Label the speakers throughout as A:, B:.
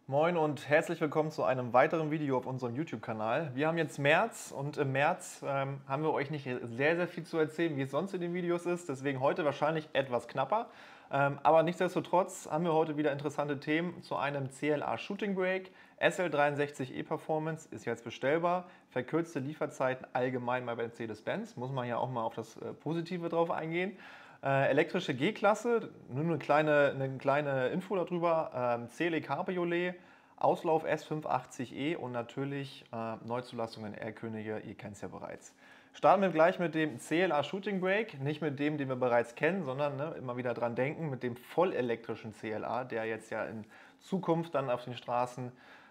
A: Moin und herzlich willkommen zu einem weiteren Video auf unserem YouTube-Kanal. Wir haben jetzt März und im März haben wir euch nicht sehr viel zu erzählen, wie es sonst in den Videos ist. Deswegen heute wahrscheinlich etwas knapper. Aber nichtsdestotrotz haben wir heute wieder interessante Themen zu einem CLA Shooting Brake. SL63E Performance ist jetzt bestellbar. Verkürzte Lieferzeiten allgemein bei Mercedes-Benz. Muss man ja auch mal auf das Positive drauf eingehen. Elektrische G-Klasse, nur eine kleine Info darüber. CLE Cabriolet, Auslauf S580e und natürlich Neuzulassungen R-Könige, ihr kennt es ja bereits. Starten wir gleich mit dem CLA Shooting Brake, nicht mit dem, den wir bereits kennen, sondern immer wieder dran denken, mit dem vollelektrischen CLA, der jetzt ja in Zukunft dann auf den Straßen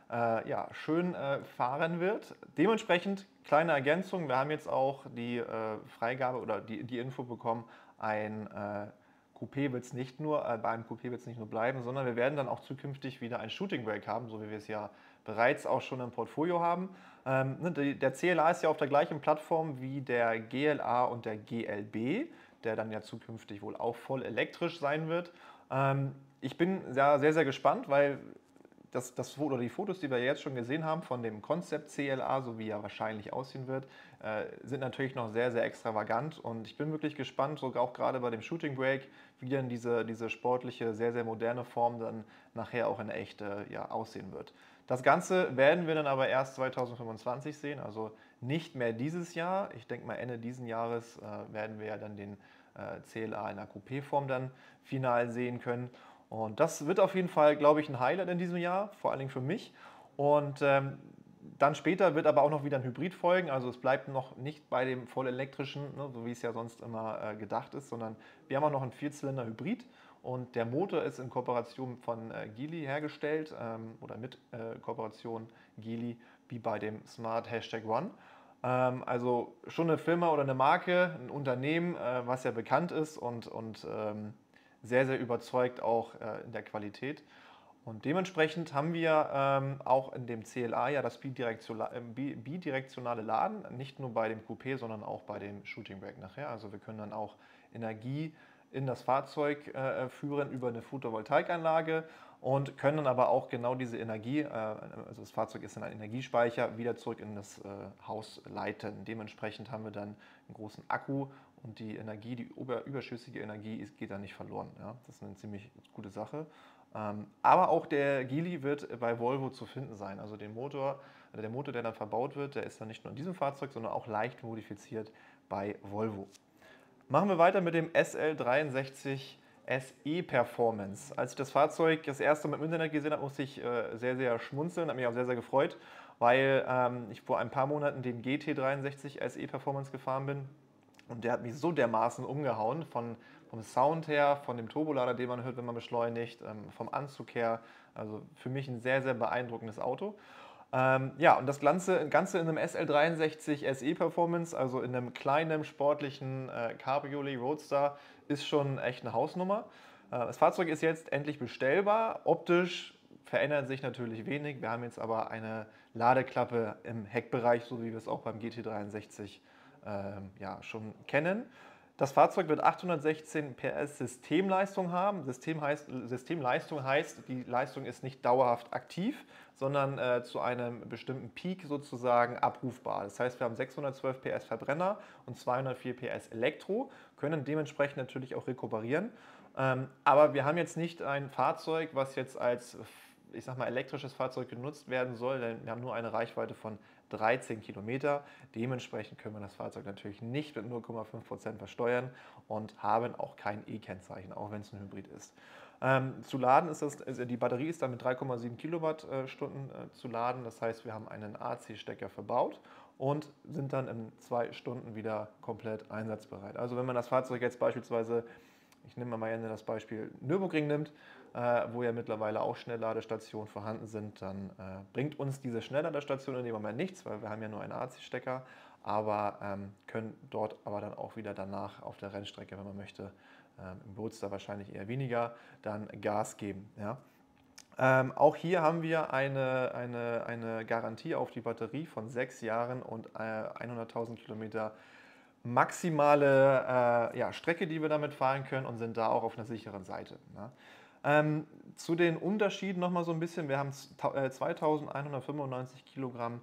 A: schön fahren wird. Dementsprechend kleine Ergänzung, wir haben jetzt auch die Freigabe oder die Info bekommen, ein Coupé wird es nicht nur, beim Coupé wird es nicht nur bleiben, sondern wir werden dann auch zukünftig wieder ein Shooting Brake haben, so wie wir es ja bereits auch schon im Portfolio haben. Der CLA ist ja auf der gleichen Plattform wie der GLA und der GLB, der dann ja zukünftig wohl auch voll elektrisch sein wird. Ich bin sehr gespannt, weil die Fotos, die wir jetzt schon gesehen haben von dem Concept CLA, so wie er wahrscheinlich aussehen wird, sind natürlich noch sehr extravagant und ich bin wirklich gespannt, sogar auch gerade bei dem Shooting Brake, wie dann diese sportliche, sehr moderne Form dann nachher auch in echt aussehen wird. Das Ganze werden wir dann aber erst 2025 sehen, also nicht mehr dieses Jahr. Ich denke mal Ende diesen Jahres werden wir ja dann den CLA in der Coupé-Form dann final sehen können. Und das wird auf jeden Fall, glaube ich, ein Highlight in diesem Jahr, vor allen Dingen für mich. Und dann später wird aber auch noch wieder ein Hybrid folgen. Also es bleibt noch nicht bei dem vollelektrischen, ne, so wie es ja sonst immer gedacht ist, sondern wir haben auch noch einen Vierzylinder-Hybrid. Und der Motor ist in Kooperation von Geely hergestellt oder mit Kooperation Geely, wie bei dem Smart #One. Also schon eine Firma oder eine Marke, ein Unternehmen, was ja bekannt ist und sehr überzeugt auch in der Qualität. Und dementsprechend haben wir auch in dem CLA ja das bidirektionale Laden, nicht nur bei dem Coupé, sondern auch bei dem Shooting Brake nachher. Also wir können dann auch Energie in das Fahrzeug führen über eine Photovoltaikanlage und können dann aber auch genau diese Energie, also das Fahrzeug ist dann ein Energiespeicher, wieder zurück in das Haus leiten. Dementsprechend haben wir dann einen großen Akku und die Energie, die überschüssige Energie geht dann nicht verloren. Ja? Das ist eine ziemlich gute Sache. Aber auch der Geely wird bei Volvo zu finden sein. Also der Motor, der dann verbaut wird, der ist dann nicht nur in diesem Fahrzeug, sondern auch leicht modifiziert bei Volvo. Machen wir weiter mit dem SL63 SE Performance. Als ich das Fahrzeug das erste Mal im Internet gesehen habe, musste ich sehr schmunzeln, habe mich auch sehr gefreut, weil ich vor ein paar Monaten den GT63 SE Performance gefahren bin. Und der hat mich so dermaßen umgehauen, vom Sound her, von dem Turbolader, den man hört, wenn man beschleunigt, vom Anzug her. Also für mich ein sehr beeindruckendes Auto. Und das Ganze in einem SL63 SE Performance, also in einem kleinen sportlichen Cabriolet Roadster, ist schon echt eine Hausnummer. Das Fahrzeug ist jetzt endlich bestellbar. Optisch verändert sich natürlich wenig. Wir haben jetzt aber eine Ladeklappe im Heckbereich, so wie wir es auch beim GT63 schon kennen. Das Fahrzeug wird 816 PS Systemleistung haben. Systemleistung heißt, die Leistung ist nicht dauerhaft aktiv, sondern zu einem bestimmten Peak sozusagen abrufbar. Das heißt, wir haben 612 PS Verbrenner und 204 PS Elektro, können dementsprechend natürlich auch rekuperieren. Aber wir haben jetzt nicht ein Fahrzeug, was jetzt als elektrisches Fahrzeug genutzt werden soll, denn wir haben nur eine Reichweite von 13 Kilometer. Dementsprechend können wir das Fahrzeug natürlich nicht mit 0,5% versteuern und haben auch kein E-Kennzeichen, auch wenn es ein Hybrid ist. Zu laden die Batterie ist dann mit 3,7 Kilowattstunden zu laden. Das heißt, wir haben einen AC-Stecker verbaut und sind dann in 2 Stunden wieder komplett einsatzbereit. Also wenn man das Fahrzeug jetzt beispielsweise, ich nehme mal das Beispiel Nürburgring nimmt, wo ja mittlerweile auch Schnellladestationen vorhanden sind, dann bringt uns diese Schnellladestation in dem Moment nichts, weil wir haben ja nur einen AC-Stecker, aber können dort aber dann auch wieder danach auf der Rennstrecke, wenn man möchte, im Roadster wahrscheinlich eher weniger, dann Gas geben. Ja? Auch hier haben wir eine Garantie auf die Batterie von 6 Jahren und 100.000 Kilometer maximale Strecke, die wir damit fahren können und sind da auch auf einer sicheren Seite. Ne? Zu den Unterschieden nochmal so ein bisschen. Wir haben 2195 Kilogramm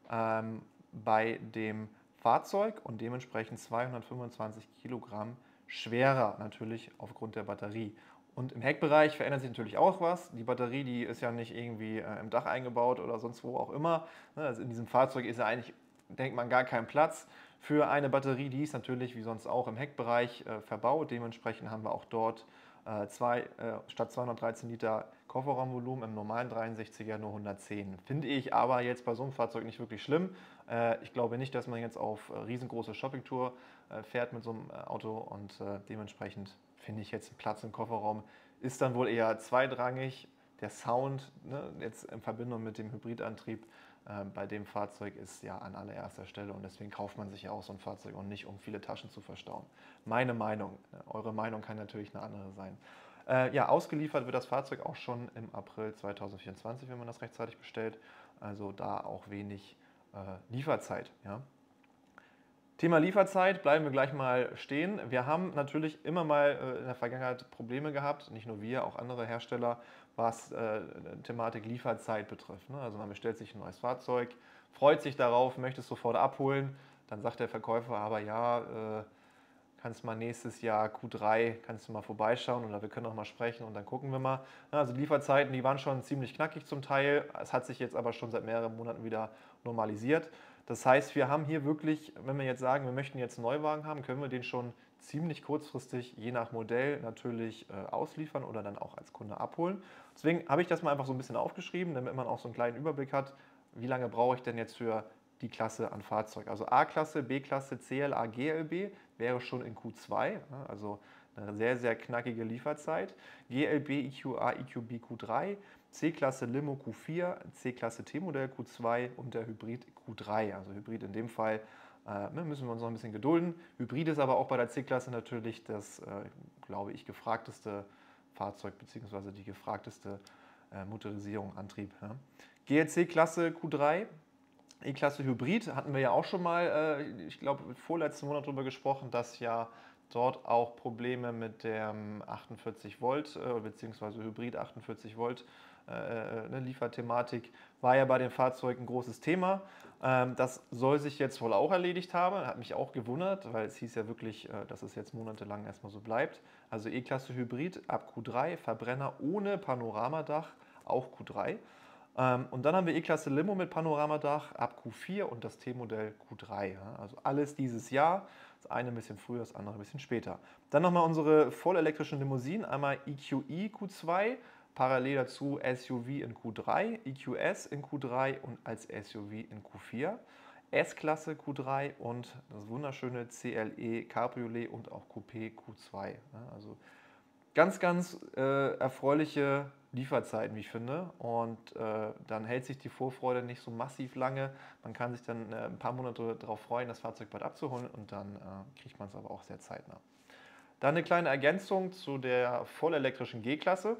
A: bei dem Fahrzeug und dementsprechend 225 Kilogramm schwerer natürlich aufgrund der Batterie. Und im Heckbereich verändert sich natürlich auch was. Die Batterie, die ist ja nicht irgendwie im Dach eingebaut oder sonst wo auch immer. Also in diesem Fahrzeug ist ja eigentlich, denkt man, gar kein Platz für eine Batterie. Die ist natürlich wie sonst auch im Heckbereich verbaut. Dementsprechend haben wir auch dort statt 213 Liter Kofferraumvolumen im normalen 63er nur 110. Finde ich aber jetzt bei so einem Fahrzeug nicht wirklich schlimm. Ich glaube nicht, dass man jetzt auf riesengroße Shoppingtour fährt mit so einem Auto und dementsprechend finde ich jetzt Platz im Kofferraum ist dann wohl eher zweitrangig. Der Sound, ne, jetzt in Verbindung mit dem Hybridantrieb bei dem Fahrzeug ist ja an allererster Stelle und deswegen kauft man sich ja auch so ein Fahrzeug und nicht, um viele Taschen zu verstauen. Meine Meinung. Eure Meinung kann natürlich eine andere sein. Ja, ausgeliefert wird das Fahrzeug auch schon im April 2024, wenn man das rechtzeitig bestellt. Also da auch wenig Lieferzeit. Ja. Thema Lieferzeit, bleiben wir gleich mal stehen. Wir haben natürlich immer mal in der Vergangenheit Probleme gehabt, nicht nur wir, auch andere Hersteller, was Thematik Lieferzeit betrifft. Ne? Also man bestellt sich ein neues Fahrzeug, freut sich darauf, möchte es sofort abholen, dann sagt der Verkäufer aber ja, kannst mal nächstes Jahr Q3, kannst du mal vorbeischauen oder wir können auch mal sprechen und dann gucken wir mal. Also Lieferzeiten, die waren schon ziemlich knackig zum Teil, es hat sich jetzt aber schon seit mehreren Monaten wieder normalisiert. Das heißt, wir haben hier wirklich, wenn wir jetzt sagen, wir möchten jetzt einen Neuwagen haben, können wir den schon ziemlich kurzfristig, je nach Modell, natürlich ausliefern oder dann auch als Kunde abholen. Deswegen habe ich das mal einfach so ein bisschen aufgeschrieben, damit man auch so einen kleinen Überblick hat, wie lange brauche ich denn jetzt für die Klasse an Fahrzeug. Also A-Klasse, B-Klasse, CLA, GLB wäre schon in Q2, also eine sehr, sehr knackige Lieferzeit. GLB, EQA, EQB Q3, C-Klasse Limo Q4, C-Klasse T-Modell Q2 und der Hybrid Q3. Also Hybrid in dem Fall müssen wir uns noch ein bisschen gedulden. Hybrid ist aber auch bei der C-Klasse natürlich das, glaube ich, gefragteste Fahrzeug bzw. die gefragteste Motorisierung, Antrieb. Ja. GLC-Klasse Q3, E-Klasse Hybrid hatten wir ja auch schon mal, ich glaube, vorletzten Monat darüber gesprochen, dass ja dort auch Probleme mit dem 48 Volt bzw. Hybrid 48 Volt eine Lieferthematik war ja bei den Fahrzeugen ein großes Thema. Das soll sich jetzt wohl auch erledigt haben. Hat mich auch gewundert, weil es hieß ja wirklich, dass es jetzt monatelang erstmal so bleibt. Also E-Klasse Hybrid ab Q3, Verbrenner ohne Panoramadach, auch Q3. Und dann haben wir E-Klasse Limo mit Panoramadach ab Q4 und das T-Modell Q3. Ja? Also alles dieses Jahr. Das eine ein bisschen früher, das andere ein bisschen später. Dann nochmal unsere vollelektrischen Limousinen. Einmal EQE Q2, parallel dazu SUV in Q3, EQS in Q3 und als SUV in Q4. S-Klasse Q3 und das wunderschöne CLE Cabriolet und auch Coupé Q2. Ja? Also ganz, ganz erfreuliche Lieferzeiten, wie ich finde. Und dann hält sich die Vorfreude nicht so massiv lange. Man kann sich dann ein paar Monate darauf freuen, das Fahrzeug bald abzuholen und dann kriegt man es aber auch sehr zeitnah. Dann eine kleine Ergänzung zu der vollelektrischen G-Klasse.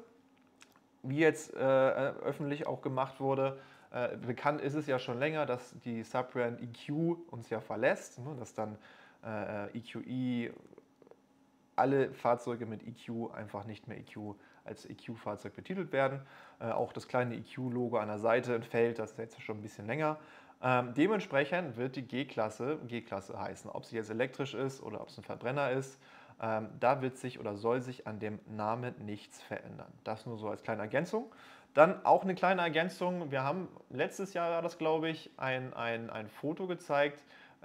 A: Wie jetzt öffentlich auch gemacht wurde, bekannt ist es ja schon länger, dass die Subbrand EQ uns ja verlässt, ne, dass dann EQE alle Fahrzeuge mit EQ einfach nicht mehr EQ als EQ-Fahrzeug betitelt werden. Auch das kleine EQ-Logo an der Seite entfällt, das ist jetzt schon ein bisschen länger. Dementsprechend wird die G-Klasse heißen. Ob sie jetzt elektrisch ist oder ob es ein Verbrenner ist, da wird sich oder soll sich an dem Namen nichts verändern. Das nur so als kleine Ergänzung. Dann auch eine kleine Ergänzung. Wir haben letztes Jahr, war das glaube ich, ein Foto gezeigt,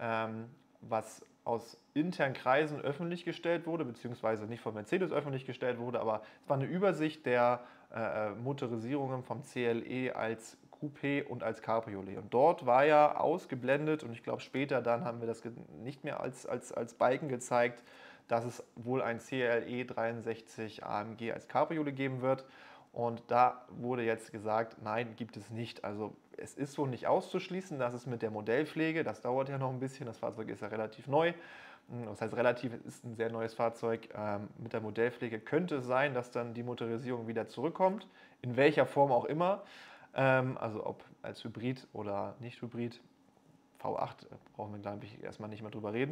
A: was aus internen Kreisen öffentlich gestellt wurde, beziehungsweise nicht von Mercedes öffentlich gestellt wurde, aber es war eine Übersicht der Motorisierungen vom CLE als Coupé und als Cabriolet. Und dort war ja ausgeblendet, und ich glaube später dann haben wir das nicht mehr als Balken gezeigt, dass es wohl ein CLE 63 AMG als Cabriolet geben wird. Und da wurde jetzt gesagt, nein, gibt es nicht. Also es ist so nicht auszuschließen, dass es mit der Modellpflege, das dauert ja noch ein bisschen, das Fahrzeug ist ja relativ neu, das heißt relativ, es ist ein sehr neues Fahrzeug, mit der Modellpflege könnte es sein, dass dann die Motorisierung wieder zurückkommt, in welcher Form auch immer, also ob als Hybrid oder nicht Hybrid. V8 brauchen wir, glaube ich, erstmal nicht mehr drüber reden.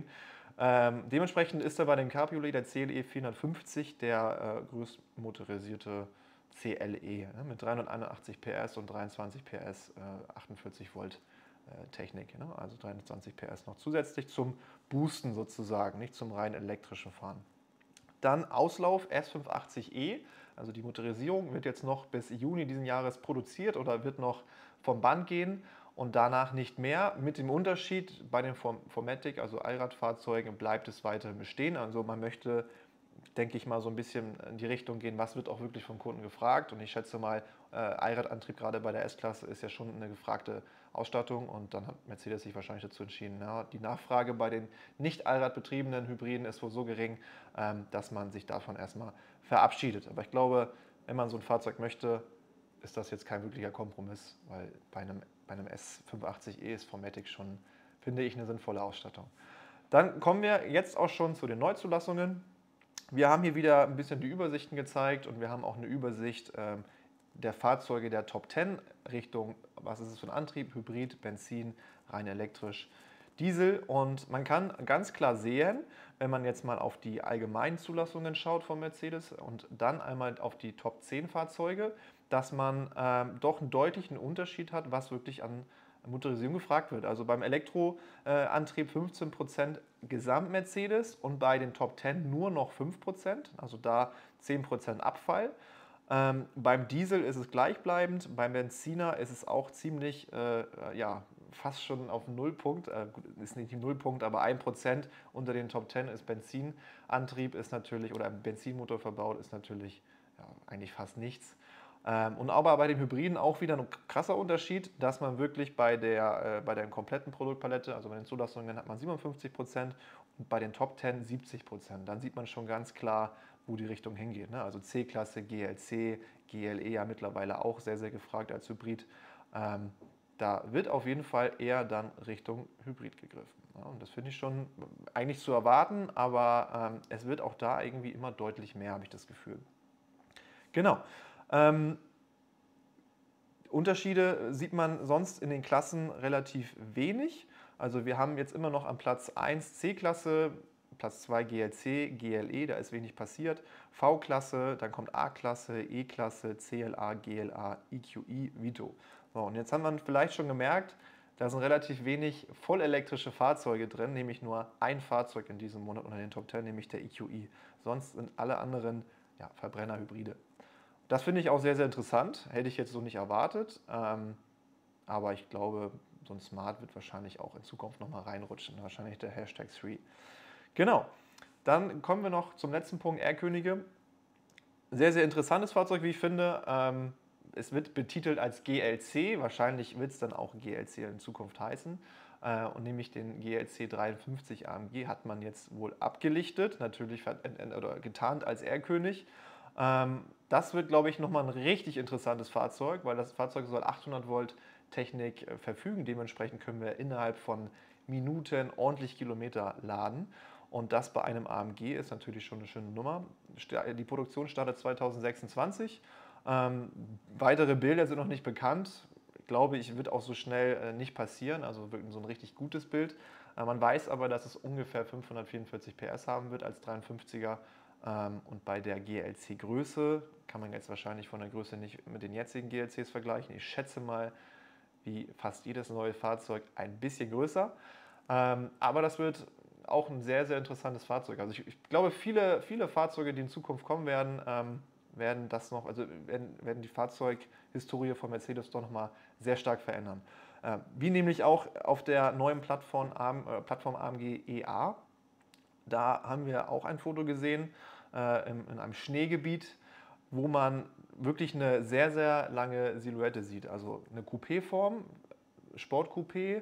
A: Dementsprechend ist da bei dem Cabriolet der CLE 450 der größtmotorisierte CLE, ne, mit 381 PS und 23 PS, 48 Volt Technik, ne, also 23 PS noch zusätzlich zum Boosten sozusagen, nicht zum rein elektrischen Fahren. Dann Auslauf S580e, also die Motorisierung wird jetzt noch bis Juni diesen Jahres produziert oder wird noch vom Band gehen und danach nicht mehr. Mit dem Unterschied, bei den Formatic, also Allradfahrzeugen, bleibt es weiterhin bestehen. Also man möchte, denke ich mal, so ein bisschen in die Richtung gehen, was wird auch wirklich vom Kunden gefragt. Und ich schätze mal, Allradantrieb gerade bei der S-Klasse ist ja schon eine gefragte Ausstattung. Und dann hat Mercedes sich wahrscheinlich dazu entschieden, ja, die Nachfrage bei den nicht Allradbetriebenen Hybriden ist wohl so gering, dass man sich davon erstmal verabschiedet. Aber ich glaube, wenn man so ein Fahrzeug möchte, ist das jetzt kein wirklicher Kompromiss, weil bei einem S580e ist Formatic schon, finde ich, eine sinnvolle Ausstattung. Dann kommen wir jetzt auch schon zu den Neuzulassungen. Wir haben hier wieder ein bisschen die Übersichten gezeigt und wir haben auch eine Übersicht der Fahrzeuge der Top 10 Richtung, was ist es für ein Antrieb, Hybrid, Benzin, rein elektrisch, Diesel. Und man kann ganz klar sehen, wenn man jetzt mal auf die allgemeinen Zulassungen schaut von Mercedes und dann einmal auf die Top 10 Fahrzeuge, dass man doch einen deutlichen Unterschied hat, was wirklich an Motorisierung gefragt wird. Also beim Elektroantrieb 15% Gesamt-Mercedes und bei den Top 10 nur noch 5%, also da 10% Abfall. Beim Diesel ist es gleichbleibend, beim Benziner ist es auch ziemlich, ja, fast schon auf Nullpunkt, ist nicht die Nullpunkt, aber 1% unter den Top 10 ist Benzinantrieb, ist natürlich, oder ein Benzinmotor verbaut, ist natürlich ja, eigentlich fast nichts. Und aber bei den Hybriden auch wieder ein krasser Unterschied, dass man wirklich bei der kompletten Produktpalette, also bei den Zulassungen hat man 57% und bei den Top 10 70%. Dann sieht man schon ganz klar, wo die Richtung hingeht. Ne? Also C-Klasse, GLC, GLE ja mittlerweile auch sehr, sehr gefragt als Hybrid. Da wird auf jeden Fall eher dann Richtung Hybrid gegriffen. Ja? Und das finde ich schon eigentlich zu erwarten, aber es wird auch da irgendwie immer deutlich mehr, habe ich das Gefühl. Genau. Unterschiede sieht man sonst in den Klassen relativ wenig. Also wir haben jetzt immer noch am Platz 1 C-Klasse, Platz 2 GLC, GLE, da ist wenig passiert. V-Klasse, dann kommt A-Klasse, E-Klasse, CLA, GLA, EQE, Vito. So, und jetzt haben wir vielleicht schon gemerkt, da sind relativ wenig vollelektrische Fahrzeuge drin, nämlich nur ein Fahrzeug in diesem Monat unter den Top 10, nämlich der EQE. Sonst sind alle anderen ja, Verbrennerhybride. Das finde ich auch sehr, sehr interessant. Hätte ich jetzt so nicht erwartet. Aber ich glaube, so ein Smart wird wahrscheinlich auch in Zukunft nochmal reinrutschen. Wahrscheinlich der Hashtag 3. Genau. Dann kommen wir noch zum letzten Punkt, R-Könige. Sehr, sehr interessantes Fahrzeug, wie ich finde. Es wird betitelt als GLC. Wahrscheinlich wird es dann auch GLC in Zukunft heißen. Und nämlich den GLC 53 AMG hat man jetzt wohl abgelichtet, natürlich oder getarnt als R-König. Das wird, glaube ich, nochmal ein richtig interessantes Fahrzeug, weil das Fahrzeug soll 800 Volt Technik verfügen. Dementsprechend können wir innerhalb von Minuten ordentlich Kilometer laden. Und das bei einem AMG ist natürlich schon eine schöne Nummer. Die Produktion startet 2026. Weitere Bilder sind noch nicht bekannt. Glaube ich, wird auch so schnell nicht passieren. Also wirklich so ein richtig gutes Bild. Man weiß aber, dass es ungefähr 544 PS haben wird als 53er. Und bei der GLC-Größe kann man jetzt wahrscheinlich von der Größe nicht mit den jetzigen GLCs vergleichen. Ich schätze mal, wie fast jedes neue Fahrzeug, ein bisschen größer. Aber das wird auch ein sehr, sehr interessantes Fahrzeug. Also ich glaube, viele Fahrzeuge, die in Zukunft kommen werden, werden die Fahrzeughistorie von Mercedes doch nochmal sehr stark verändern. Wie nämlich auch auf der neuen Plattform AMG EA. Da haben wir auch ein Foto gesehen in einem Schneegebiet, wo man wirklich eine sehr, sehr lange Silhouette sieht. Also eine Coupé-Form, Sport-Coupé,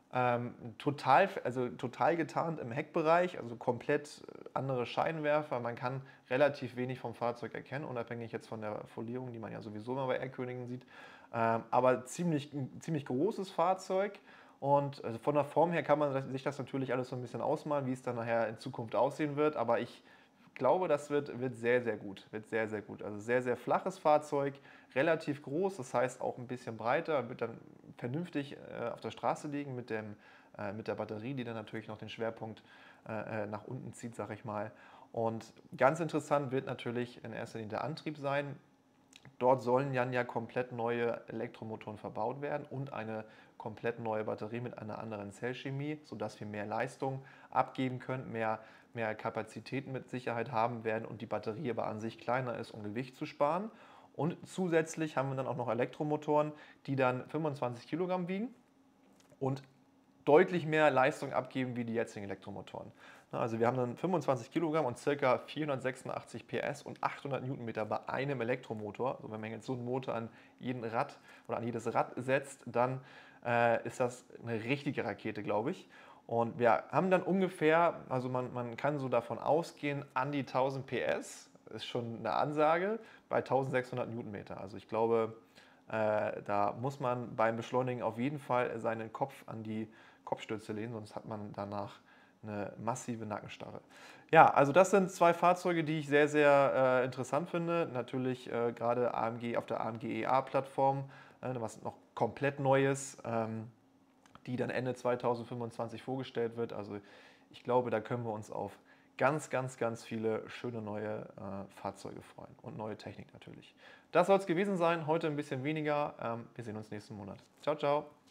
A: total getarnt im Heckbereich, also komplett andere Scheinwerfer. Man kann relativ wenig vom Fahrzeug erkennen, unabhängig jetzt von der Folierung, die man ja sowieso immer bei R-Königen sieht. Aber ziemlich großes Fahrzeug. Und also von der Form her kann man sich das natürlich alles so ein bisschen ausmalen, wie es dann nachher in Zukunft aussehen wird. Aber ich glaube, das wird sehr, sehr gut. Wird sehr, sehr gut. Also sehr, sehr flaches Fahrzeug, relativ groß, das heißt auch ein bisschen breiter, wird dann vernünftig auf der Straße liegen mit der Batterie, die dann natürlich noch den Schwerpunkt nach unten zieht, sag ich mal. Und ganz interessant wird natürlich in erster Linie der Antrieb sein. dort sollen dann ja komplett neue Elektromotoren verbaut werden und eine komplett neue Batterie mit einer anderen Zellchemie, sodass wir mehr Leistung abgeben können, mehr Kapazität mit Sicherheit haben werden und die Batterie aber an sich kleiner ist, um Gewicht zu sparen. Und zusätzlich haben wir dann auch noch Elektromotoren, die dann 25 Kilogramm wiegen und deutlich mehr Leistung abgeben wie die jetzigen Elektromotoren. Also wir haben dann 25 Kilogramm und ca. 486 PS und 800 Newtonmeter bei einem Elektromotor. Also wenn man jetzt so einen Motor an jeden Rad oder an jedes Rad setzt, dann ist das eine richtige Rakete, glaube ich. Und wir haben dann ungefähr, also man kann so davon ausgehen, an die 1000 PS, ist schon eine Ansage, bei 1600 Newtonmeter. Also ich glaube, da muss man beim Beschleunigen auf jeden Fall seinen Kopf an die Kopfstütze lehnen, sonst hat man danach eine massive Nackenstarre. Ja, also das sind zwei Fahrzeuge, die ich sehr, sehr interessant finde. Natürlich gerade AMG auf der AMG EA-Plattform, was noch komplett Neues, die dann Ende 2025 vorgestellt wird. Also ich glaube, da können wir uns auf ganz, ganz, ganz viele schöne neue Fahrzeuge freuen und neue Technik natürlich. Das soll es gewesen sein. Heute ein bisschen weniger. Wir sehen uns nächsten Monat. Ciao, ciao.